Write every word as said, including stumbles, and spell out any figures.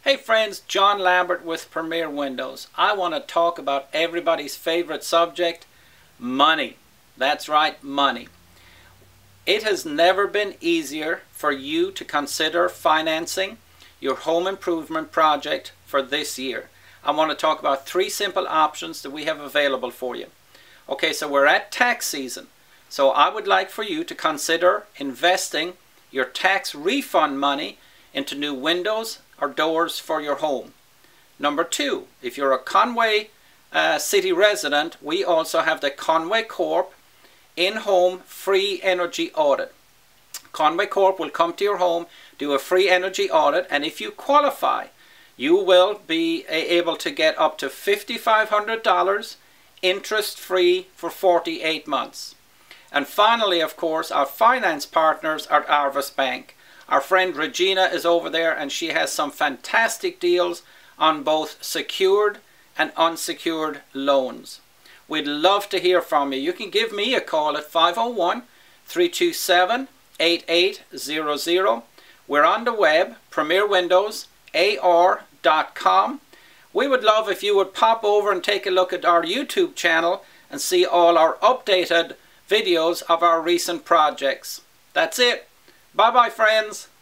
Hey friends, John Lambert with Premier Windows. I want to talk about everybody's favorite subject, money. That's right, money. It has never been easier for you to consider financing your home improvement project for this year. I want to talk about three simple options that we have available for you. Okay, so we're at tax season. So I would like for you to consider investing your tax refund money into new windows or doors for your home. Number two, if you're a Conway uh, city resident, we also have the Conway Corp in-home free energy audit. Conway Corp will come to your home, do a free energy audit, and if you qualify, you will be able to get up to five thousand five hundred dollars interest-free for forty-eight months. And finally, of course, our finance partners are Arvis Bank. Our friend Regina is over there and she has some fantastic deals on both secured and unsecured loans. We'd love to hear from you. You can give me a call at five oh one, three two seven, eight eight zero zero. We're on the web, premier windows A R dot com. We would love if you would pop over and take a look at our YouTube channel and see all our updated videos of our recent projects. That's it. Bye bye friends.